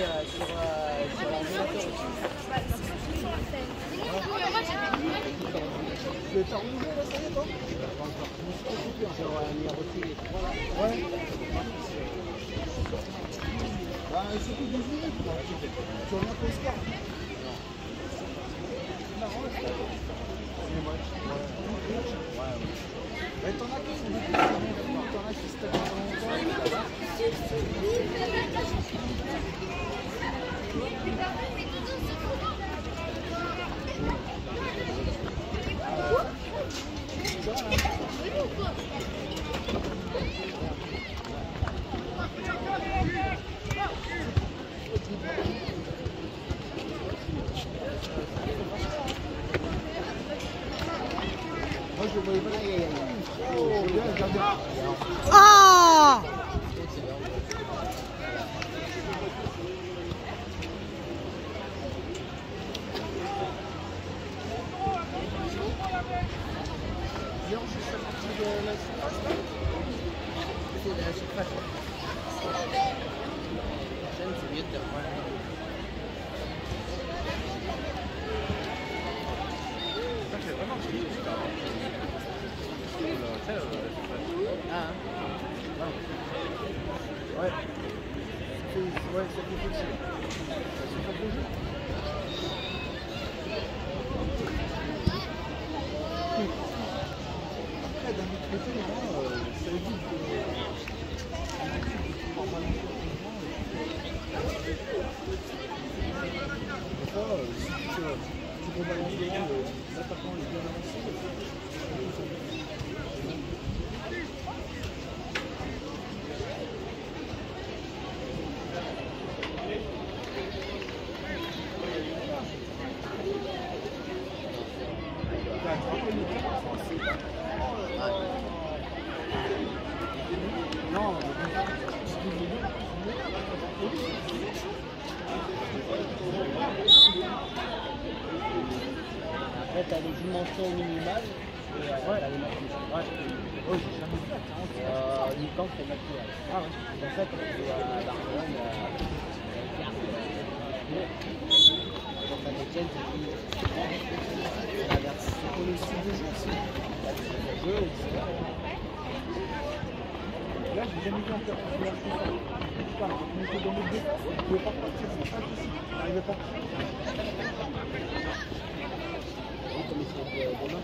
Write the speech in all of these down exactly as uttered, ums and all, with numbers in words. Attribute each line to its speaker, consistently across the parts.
Speaker 1: euh, sur, euh, sur l'ordinateur aussi.
Speaker 2: Tu t'as renouvelé là, ça y est, toi?
Speaker 1: Pas encore. Sur euh, Mirotti et trois là.
Speaker 2: Ouais. Bah, surtout douze minutes, quoi. Tu reviens pour Oscar. C'est marrant, là, ça. Les matchs. Ouais. Ouais, ouais. Mais t'en as qui sont beaucoup plus rapides, t'en as qui se tapent pas longtemps. Moi je le voyais pas. Oh, bien, bien, bien.
Speaker 3: Ah!
Speaker 2: Viens, je suis sorti de la surface là.
Speaker 1: C'est de la surface. La chaîne, c'est mieux de te revoir.
Speaker 4: Ça c'est vraiment chiant.
Speaker 1: Ah, hein.
Speaker 2: Ouais. C'est, ouais, ça fait petit. C'est pas beau jeu. Après, d'un autre côté, moi, euh, ça évite de... Des fois, euh, si tu, euh, tu peux balancer les attaquants les bien avancés. Non,
Speaker 1: après, t'as les dimensions minimales et euh, ouais. T'as les maximales.
Speaker 2: ouais. Oui, j'ai jamais vu ça,
Speaker 1: Euh, Nikan, c'est maximal.
Speaker 2: ah ouais.
Speaker 1: C'est pour ça que tu vois à Barcelone, euh, quand t'as des chaînes, c'est plus. C'est l'inverse.
Speaker 2: C'est pour le style de jeu aussi.
Speaker 1: Le jeu aussi.
Speaker 2: Là, j'ai jamais vu en faire un peu ça. Je parle, on était dans notre défense, on ne pouvait pas partir, c'est impossible. On n'arrivait pas.
Speaker 1: Oui, comme ils sont de demain.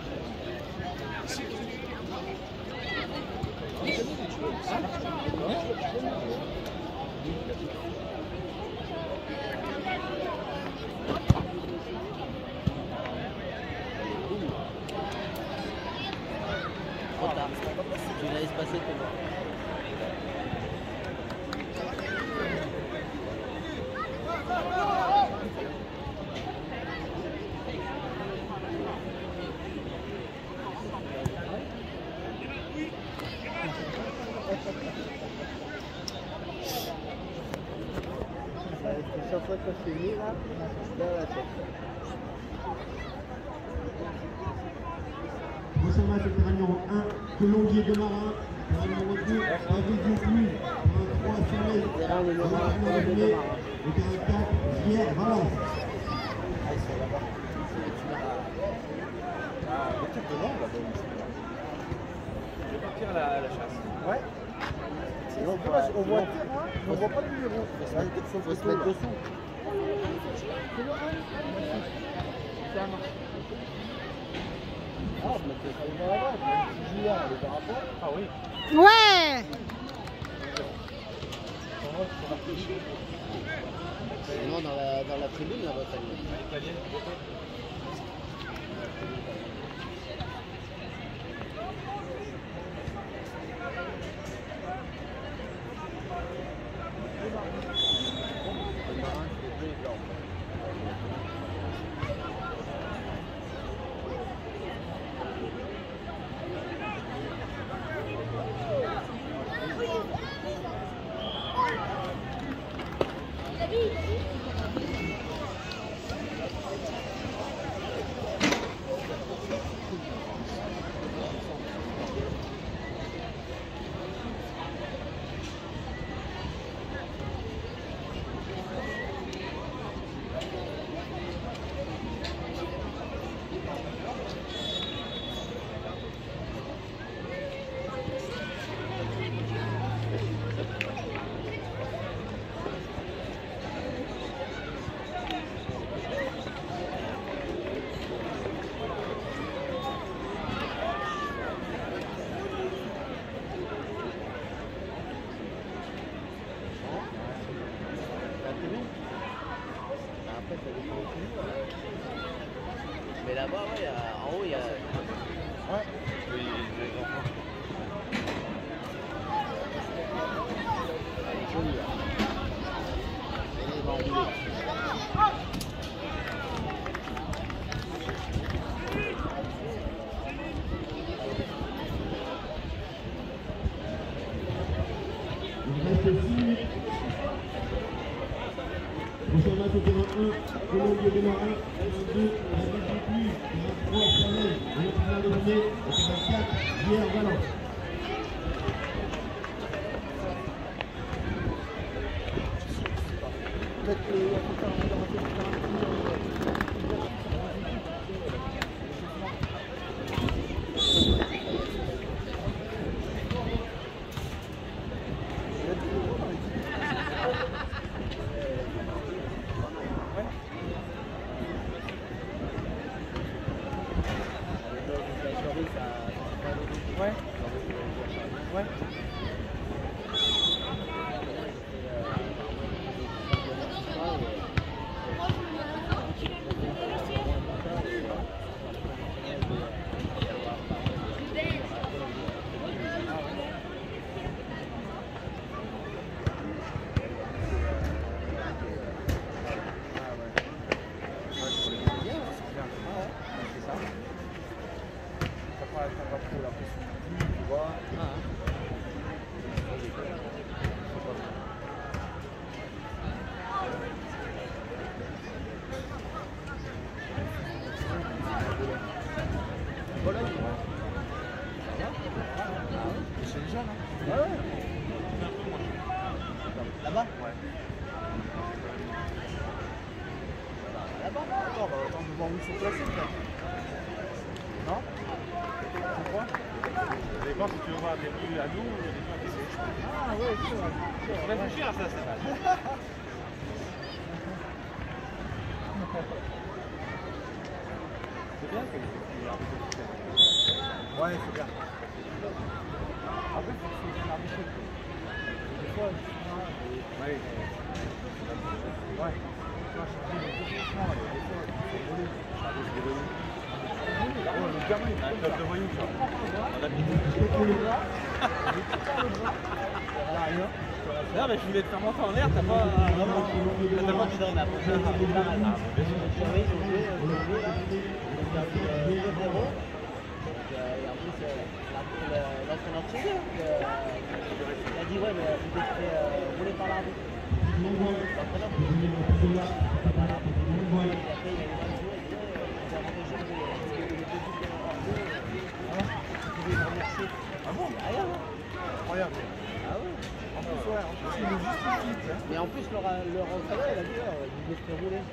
Speaker 1: Trop tard. Tu la laisses passer, t'es bon. Chaque fois que je suis mis là, je perds la tête.
Speaker 5: Prochain match, le terrain numéro un, Colombier de Marin. Terrain numéro deux, Avidio Cluj. Terrain trois, Sommet.
Speaker 1: Terrain numéro un, Colombier de Marin.
Speaker 5: Le terrain quatre, Hier, Valence.
Speaker 1: Ah, ils sont là-bas.
Speaker 4: Ah, l'équipe de Nantes là-bas. Je vais partir à la, à la chasse.
Speaker 2: Ouais. Et on voit, on voit le terrain, mais on voit pas le numéro.
Speaker 1: Faut se mettre, faut se mettre dessous.
Speaker 2: Ah, je mettais ça dans la boîte, même si Julien avait par rapport.
Speaker 4: Ah oui.
Speaker 3: Ouais!
Speaker 1: Sinon, dans la, dans la tribune, là-bas, t'as une...
Speaker 4: L'italienne.
Speaker 1: c'est bien. Après, ça dépend aussi. Mais là-bas, ouais, il y a- en haut, il y a.
Speaker 2: Ouais.
Speaker 4: Oui, les enfants.
Speaker 1: Elle est jolie, là. Elle va enrouler.
Speaker 5: Il reste six minutes. Prochain match au terrain un, Colombier de Marin, terrain deux, David Dupuis, terrain trois, Chanel, et le final de l'année, au terrain quatre, Pierre Valence.
Speaker 2: Peut-être qu'il faut faire un
Speaker 4: Ouais. Ouais.
Speaker 2: C'est une jeune, hein.
Speaker 1: Ouais, ouais. Là-bas?
Speaker 4: Ouais.
Speaker 1: Là-bas?
Speaker 2: Attends, bah, attends de voir où ils sont placés, peut-être. Non? Pourquoi?
Speaker 4: Ça dépend si tu veux voir des buts à nous ou des buts à P C.
Speaker 2: Ah, ouais, c'est vrai.
Speaker 4: On réfléchir à ça, c'est mal. C'est bien que les
Speaker 2: Ouais, c'est bien. Après, il faut que c'est arbitré. Des fois, je suis là, et...
Speaker 4: Oui.
Speaker 2: Ouais. Tu vois, changer les positions, et des fois, c'est volé. Ouais, le gamin, il
Speaker 4: Un club de voyous, ça. On a mis
Speaker 2: a rien.
Speaker 4: Non, mais je voulais te faire monter en l'air, t'as pas.
Speaker 1: T'as tellement dit dans la prochaine.
Speaker 4: Ah, bien sûr.
Speaker 1: Oui, ils ont joué, ils ont joué, là. Ils ont perdu deux zéro. Et en plus, l'ancien entraîneur, il a dit ouais, mais vous êtes fait rouler par l'arbitre. L'entraîneur, il a fait, il a eu vingt jours, il dit vous avez avantagé, vous avez les deux buts hors jeu. Vous pouvez me remercier.
Speaker 2: Ah bon?
Speaker 1: C'est rien, hein.
Speaker 2: Incroyable.
Speaker 1: Ah ouais.
Speaker 2: En plus, ouais, en plus, il le justifie, tu sais.
Speaker 1: Mais en plus, leur, leur entraîneur, il a dit ouais, vous êtes fait rouler.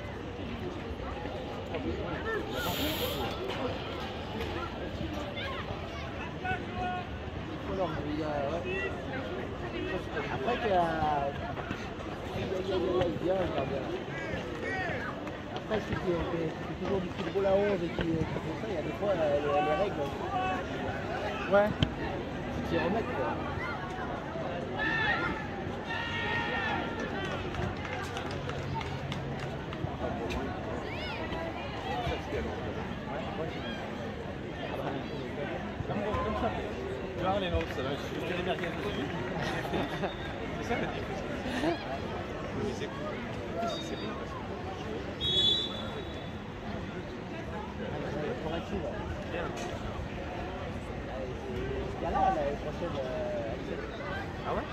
Speaker 1: Il y a, ouais. Après qu'il y a... Il vient, il va bien. Après, ceux qui, qui, qui fait toujours du football à onze et qui, qui font ça, il y a des fois les, les règles
Speaker 2: Ouais.
Speaker 1: qui s'y remettent. Quoi.
Speaker 4: Tu vois les nôtres, ça va. Je fais les merguez dessus. C'est ça la différence. Mais c'est cool. C'est bien parce que.
Speaker 1: Pour être sûr.
Speaker 4: Bien.
Speaker 1: Il y a là l'année prochaine. Euh,
Speaker 4: Ah ouais?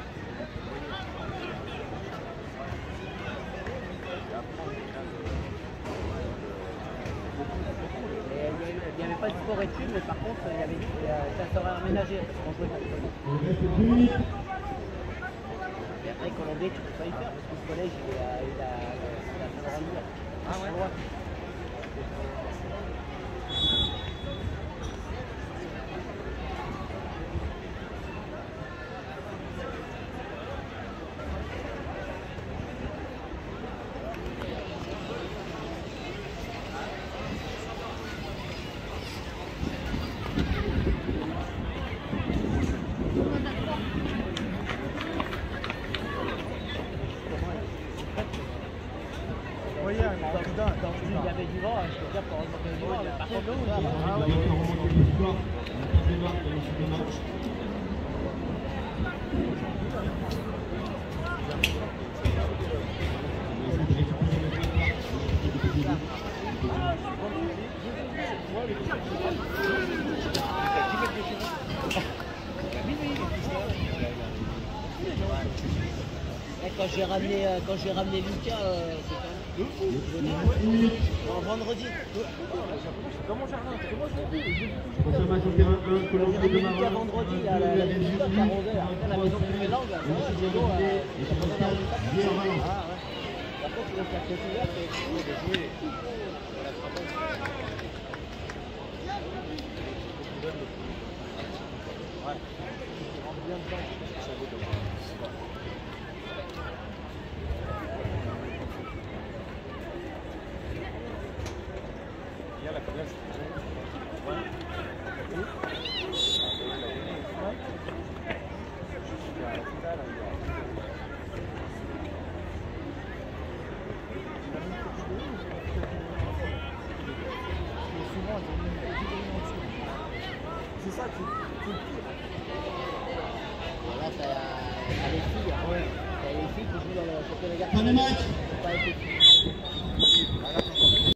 Speaker 1: Il n'y avait pas de sport études, mais par contre, il y avait, ça serait aménagé parce qu'on jouait dans le collège.
Speaker 5: Il reste deux minutes.
Speaker 1: Et après, Colombier, tu peux pas y faire parce que le collège, il a, il a, il a fait le rendu.
Speaker 4: Ah ouais?
Speaker 2: hier, il m'a
Speaker 1: Quand,
Speaker 2: rempli d'un.
Speaker 1: quand je dis qu'il y avait du vent, je peux dire qu'on remontait du vent, mais par contre, l'eau,
Speaker 5: Il va
Speaker 1: là,
Speaker 5: falloir remonter le score. La troisième marque dans le second match.
Speaker 1: Et quand j'ai ramené, euh, quand j'ai ramené Lucas, euh, c'était en vendredi.
Speaker 4: Dans mon jardin, c'est moi je l'ai vu.
Speaker 5: Confirmation terrain un,
Speaker 1: Quand j'ai
Speaker 5: Colombier
Speaker 1: ramené
Speaker 5: de
Speaker 1: Lucas
Speaker 5: Marin.
Speaker 1: vendredi, il y a la, la petite flotte qui arrosait. Après, la maison qui fait l'angle, là, ça va, Diego, euh, il a pas besoin d'arroser ça.
Speaker 5: Bien Valence.
Speaker 1: Ah, ouais. Par contre, il laisse la tête ouverte et il faut jouer. Voilà, bravo.
Speaker 4: Ouais. On rentre bien dedans. Ça vaut de la connaisse.
Speaker 2: C'est ça qui
Speaker 1: Là, t'as t'as les filles. T'as les filles qui jouent dans le championnat
Speaker 5: Fin du
Speaker 1: garçon.
Speaker 5: match.